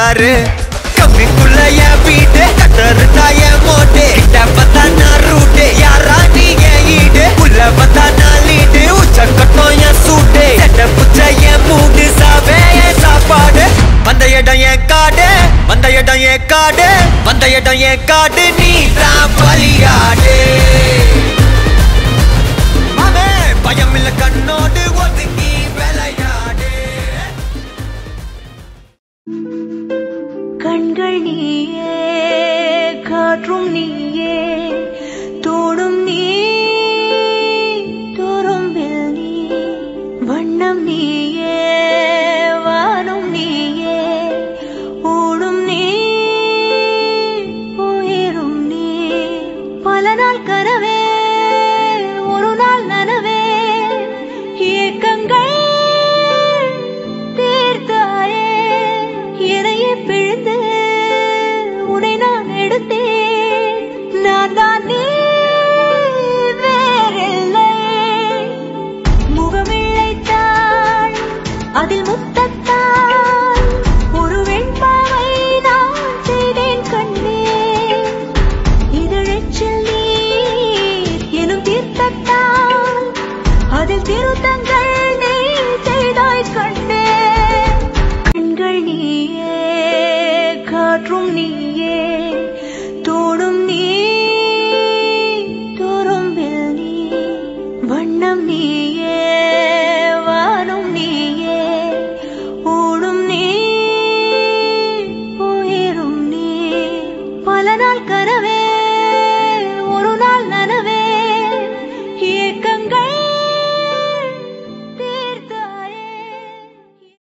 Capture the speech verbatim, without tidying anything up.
car கம்மிக்குள்ள என் வீடு கட்டருந்தா என் மோட்டு கிட்ட பார்த்தா நான் ரூட்டு யாரா நீ என் ஈடு உள்ள பார்த்தா நான் லீடு உச்ச கட்டம் என் சூட்டு செட்ட புச்ச என் மூடு சாவே என் சாப்பாடு வந்த இடம் என் காடு வந்த இடம் என் காடு வந்த இடம் என் காடு நீ தான் பலியாடு மாமே பயம் இல்ல கண்ணோடு ஒதுங்கி விளையாடு கண்கள் நீயே காற்றும் நீயே தோடும் நீ துரும்பில் நீ வண்ணம் நீயே வானும் நீயே ஓடும் நீ உயிரும் நீ பல நாள் கனவே ஒரு நாள் நனவே ஏக்கங்கள் தீர்த்தாயே இறையை பிழிந்து உன்னை நான் எடுத்தேன் நான் தான் நீ வேறில்லை முகமிழைத்தாள் அதில்